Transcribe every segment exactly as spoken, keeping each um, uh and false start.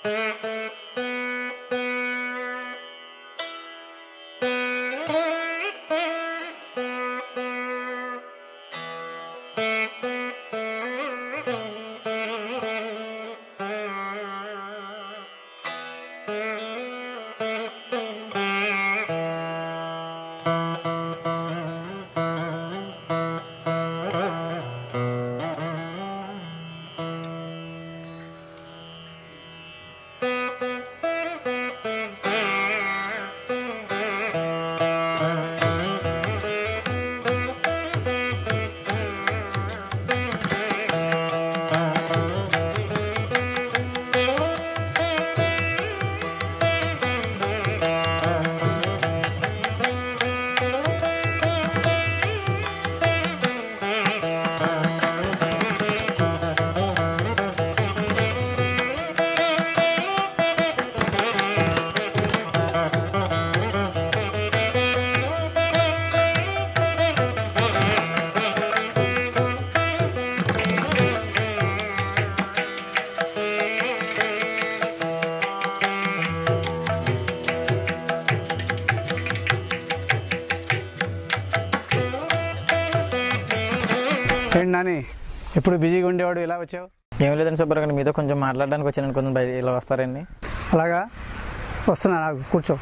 నాని ఇప్పుడు బిజీగా ఉండేవాడు ఇలా వచ్చావు? ఏం లేదండి సుబ్బారావు గారు, మీతో కొంచెం మాట్లాడడానికి వచ్చాను. కొంచెం బయట ఇలా వస్తారండి? అలాగా, వస్తున్నా, నాకు కూర్చో.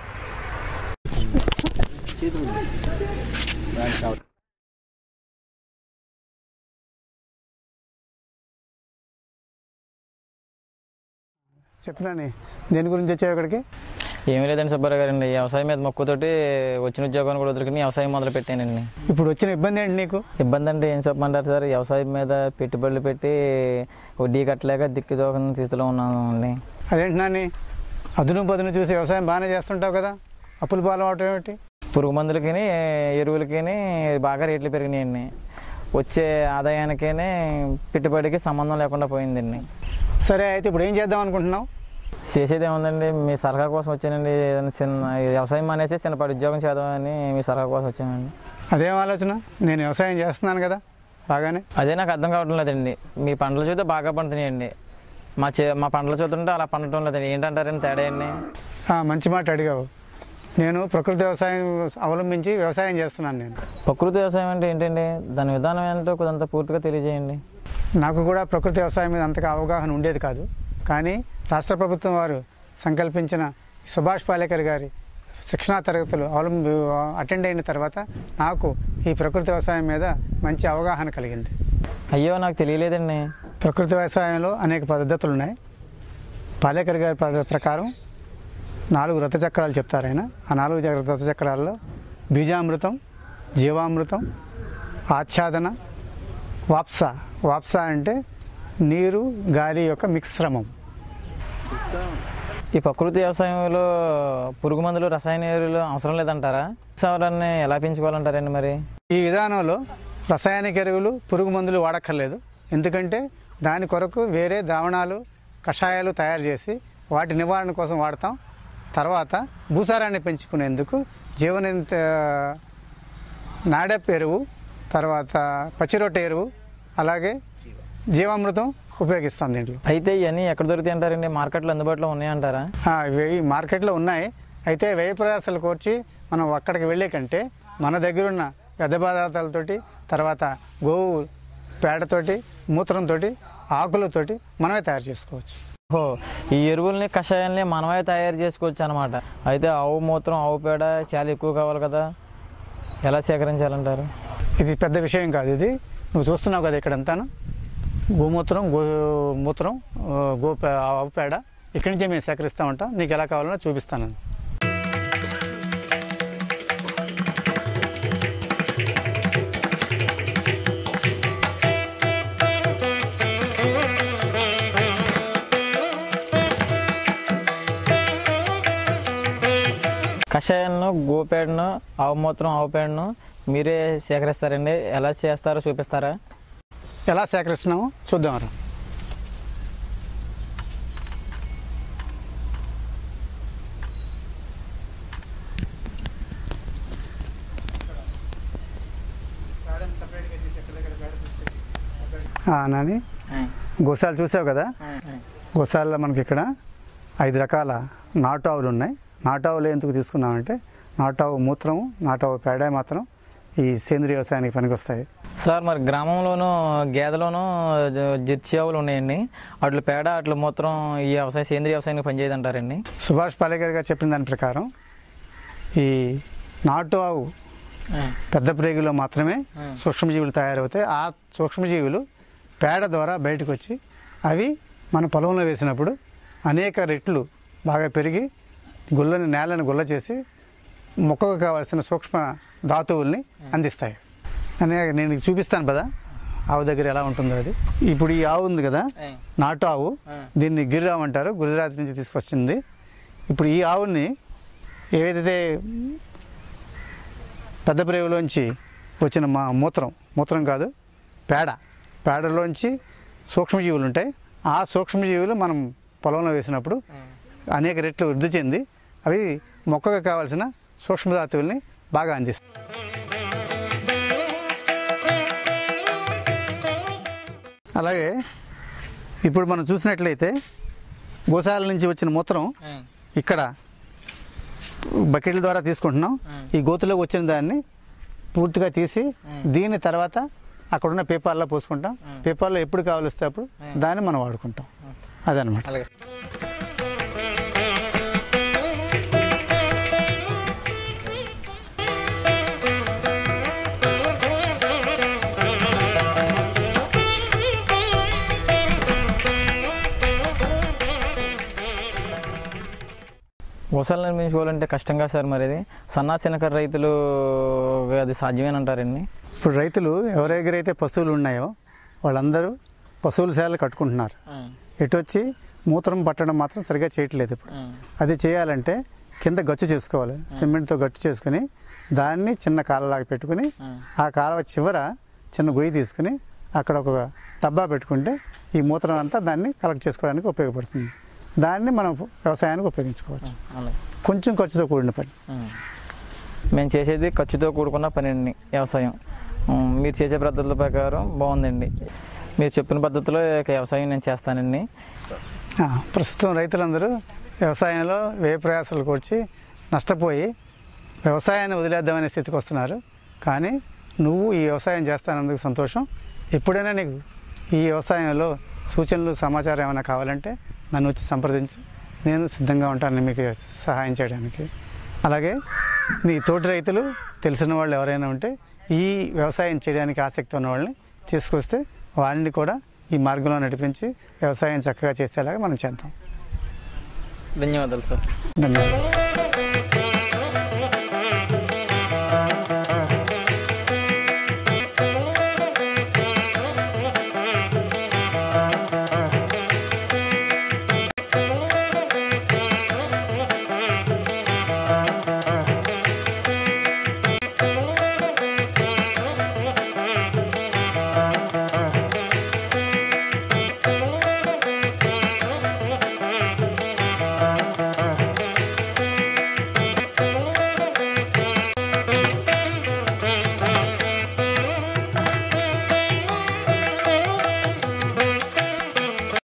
చెప్పినాని, దేని గురించి వచ్చావు ఇక్కడికి? ఏమీ లేదండి సుబ్బారావు గారండి, వ్యవసాయం మీద మొక్కుతోటి వచ్చిన ఉద్యోగాన్ని కూడా వదులుకుని వ్యవసాయం మొదలు పెట్టానండి. ఇప్పుడు వచ్చిన ఇబ్బంది ఏంటి నీకు? ఇబ్బంది అంటే ఏం చెప్పమంటారు సార్, వ్యవసాయం మీద పెట్టుబడులు పెట్టి వడ్డీ కట్టలేక దిక్కుదోకని స్థితిలో ఉన్నాను అండి. అదేంటి నాని, అదును బదును చూసి వ్యవసాయం బాగానే చేస్తుంటావు కదా, అప్పులు పాలవటం ఏమిటి? పురుగు మందులకి ఎరువులకి బాగా రేట్లు పెరిగినాయండి. వచ్చే ఆదాయానికి పెట్టుబడికి సంబంధం లేకుండా పోయిందండి. సరే, అయితే ఇప్పుడు ఏం చేద్దాం అనుకుంటున్నావు? చేసేది ఏముందండి, మీ సలహా కోసం వచ్చానండి. ఏదైనా చిన్న వ్యవసాయం మానేసి చిన్నపాటి ఉద్యోగం చేద్దామని మీ సలహా కోసం వచ్చానండి. అదేం ఆలోచన? నేను వ్యవసాయం చేస్తున్నాను కదా బాగానే. అదే నాకు అర్థం కావడం లేదండి. మీ పంటలు చూస్తే బాగా పండుతున్నాయండి, మా చే మా పంటలు చూస్తుంటే అలా పండటం లేదండి. ఏంటంటారండి తేడా అండి? మంచి మాట అడిగావు. నేను ప్రకృతి వ్యవసాయం అవలంబించి వ్యవసాయం చేస్తున్నాను. నేను ప్రకృతి వ్యవసాయం అంటే ఏంటండి, దాని విధానం ఏంటో కొంత పూర్తిగా తెలియజేయండి. నాకు కూడా ప్రకృతి వ్యవసాయం మీద అంతగా అవగాహన ఉండేది కాదు, కానీ రాష్ట్ర ప్రభుత్వం వారు సంకల్పించిన సుభాష్ పాలేకర్ గారి శిక్షణా తరగతులు అవలంబి అటెండ్ అయిన తర్వాత నాకు ఈ ప్రకృతి వ్యవసాయం మీద మంచి అవగాహన కలిగింది. అయ్యో, నాకు తెలియలేదండి. ప్రకృతి వ్యవసాయంలో అనేక పద్ధతులు ఉన్నాయి. పాలేకర్ గారి ప్రకారం నాలుగు రథచక్రాలు చెప్తారు ఆయన. ఆ నాలుగు రథచక్రాల్లో బీజామృతం, జీవామృతం, ఆచ్ఛాదన, వాప్స. వాప్స అంటే నీరు గాలి యొక్క మిశ్రమం. ఈ ప్రకృతి వ్యవసాయంలో పురుగు మందులు, రసాయన ఎరువులు అవసరం లేదంటారా? సవరాన్ని ఎలా పెంచుకోవాలంటారండి? మరి ఈ విధానంలో రసాయనిక ఎరువులు, పురుగు మందులు వాడక్కర్లేదు. ఎందుకంటే దాని కొరకు వేరే ద్రావణాలు, కషాయాలు తయారు చేసి వాటి నివారణ కోసం వాడతాం. తర్వాత భూసారాన్ని పెంచుకునేందుకు జీవనంత నాడప్ ఎరువు, తర్వాత పచ్చిరొట్టె ఎరువు, అలాగే జీవామృతం ఉపయోగిస్తాం దీంట్లో. అయితే ఇవన్నీ ఎక్కడ దొరుకుతాయి అంటారండి? మార్కెట్లో అందుబాటులో ఉన్నాయంటారా? ఇవి మార్కెట్లో ఉన్నాయి. అయితే వ్యయ ప్రయాసాలు కోర్చి మనం అక్కడికి వెళ్ళే కంటే మన దగ్గరున్న వ్యర్థ పదార్థాలతోటి, తర్వాత గోవు పేడతోటి, మూత్రంతో, ఆకులతోటి మనమే తయారు చేసుకోవచ్చు. ఓ, ఈ ఎరువుల్ని, కషాయాల్ని మనమే తయారు చేసుకోవచ్చు అనమాట. అయితే ఆవు మూత్రం, ఆవు పేడ చాలా ఎక్కువ కావాలి కదా, ఎలా సేకరించాలంటారు? ఇది పెద్ద విషయం కాదు. ఇది నువ్వు చూస్తున్నావు కదా, ఇక్కడంతాను గోమూత్రం, గో మూత్రం, గో ఆవు పేడ ఇక్కడి నుంచే మేము సేకరిస్తూ ఉంటాం. నీకు ఎలా కావాలన్నా చూపిస్తాను. కషాయాలను, గోపేడను, ఆవు మూత్రం, ఆవు పేడను మీరే సేకరిస్తారండి? ఎలా చేస్తారో చూపిస్తారా? ఎలా సేకరిస్తున్నామో చూద్దాం. నాని, గోశాల చూసావు కదా, గోశాలలో మనకి ఇక్కడ ఐదు రకాల నాటు ఆవులు ఉన్నాయి. నాటు ఆవులు ఎందుకు తీసుకున్నామంటే నాటు ఆవు మూత్రము, నాటు ఆవు పేడ మాత్రం ఈ సేంద్రియ వ్యవసాయానికి పనికొస్తాయి. సార్ మరి గ్రామంలోనూ గేదెలోనూ జెర్సీ ఆవులు ఉన్నాయండి, అట్ల పేడ అట్ల మూత్రం ఈ వ్యవసాయం సేంద్రియ వ్యవసాయానికి పనిచేయదు అంటారండి? సుభాష్ పాలేకర్ గారు చెప్పిన దాని ప్రకారం ఈ నాటు ఆవు పెద్ద ప్రేగులో మాత్రమే సూక్ష్మజీవులు తయారవుతాయి. ఆ సూక్ష్మజీవులు పేడ ద్వారా బయటకు వచ్చి అవి మన పొలంలో వేసినప్పుడు అనేక రెట్లు బాగా పెరిగి గుల్లని నేలను గుల్ల చేసి మొక్కకు కావాల్సిన సూక్ష్మ ధాతువుల్ని అందిస్తాయి. అని నేను చూపిస్తాను కదా ఆవు దగ్గర ఎలా ఉంటుందో అది. ఇప్పుడు ఈ ఆవు ఉంది కదా, నాటు ఆవు, దీన్ని గిర్రావు అంటారు, గుజరాత్ నుంచి తీసుకొచ్చింది. ఇప్పుడు ఈ ఆవుని ఏదైతే పెద్ద ప్రేవులోంచి వచ్చిన మా మూత్రం మూత్రం కాదు పేడ పేడలోంచి సూక్ష్మజీవులు ఉంటాయి. ఆ సూక్ష్మజీవులు మనం పొలంలో వేసినప్పుడు అనేక రెట్లు వృద్ధి చెంది అవి మొక్కకు కావాల్సిన సూక్ష్మధాతువుల్ని బాగా అందిస్తాయి. అలాగే ఇప్పుడు మనం చూసినట్లయితే గోశాల నుంచి వచ్చిన మూత్రం ఇక్కడ బకెట్ల ద్వారా తీసుకుంటున్నాం. ఈ గోతులోకి వచ్చిన దాన్ని పూర్తిగా తీసి దీని తర్వాత అక్కడున్న పేపర్లో పోసుకుంటాం. పేపర్లో ఎప్పుడు కావాలిస్తే అప్పుడు దాన్ని మనం వాడుకుంటాం. అదనమాట. గోశాల నిర్మించుకోవాలంటే కష్టంగా సార్, మరి ఇది సన్నా చిన్నకారు రైతులు అది సాధ్యమేనంటారండి? ఇప్పుడు రైతులు ఎవరి దగ్గర అయితే పశువులు ఉన్నాయో వాళ్ళందరూ పశువుల శాలలు కట్టుకుంటున్నారు. ఎటు వచ్చి మూత్రం పట్టడం మాత్రం సరిగ్గా చేయట్లేదు. ఇప్పుడు అది చేయాలంటే కింద గచ్చు చేసుకోవాలి. సిమెంట్తో గచ్చు చేసుకుని దాన్ని చిన్న కాలలాగా పెట్టుకుని ఆ కాలువ చివర చిన్న గొయ్యి తీసుకుని అక్కడ ఒక డబ్బా పెట్టుకుంటే ఈ మూత్రం అంతా దాన్ని కలెక్ట్ చేసుకోవడానికి ఉపయోగపడుతుంది. దాన్ని మనం వ్యవసాయానికి ఉపయోగించుకోవచ్చు. కొంచెం ఖర్చుతో కూడిన పని. మేము చేసేది ఖర్చుతో కూడుకున్న పని అండి వ్యవసాయం. మీరు చేసే పద్ధతుల ప్రకారం బాగుందండి. మీరు చెప్పిన పద్ధతిలో వ్యవసాయం నేను చేస్తానండి. ప్రస్తుతం రైతులందరూ వ్యవసాయంలో వ్యయ ప్రయాసాలు కూర్చి నష్టపోయి వ్యవసాయాన్ని వదిలేద్దామనే స్థితికి వస్తున్నారు. కానీ నువ్వు ఈ వ్యవసాయం చేస్తానందుకు సంతోషం. ఎప్పుడైనా నీకు ఈ వ్యవసాయంలో సూచనలు సమాచారం ఏమైనా కావాలంటే నన్ను వచ్చి సంప్రదించు. నేను సిద్ధంగా ఉంటాను మీకు సహాయం చేయడానికి. అలాగే నీ తోటి రైతులు తెలిసిన వాళ్ళు ఎవరైనా ఉంటే ఈ వ్యవసాయం చేయడానికి ఆసక్తి ఉన్న వాళ్ళని తీసుకొస్తే వాళ్ళని కూడా ఈ మార్గంలో నడిపించి వ్యవసాయం చక్కగా చేసేలాగా మనం చేద్దాం. ధన్యవాదాలు సార్. ధన్యవాదాలు.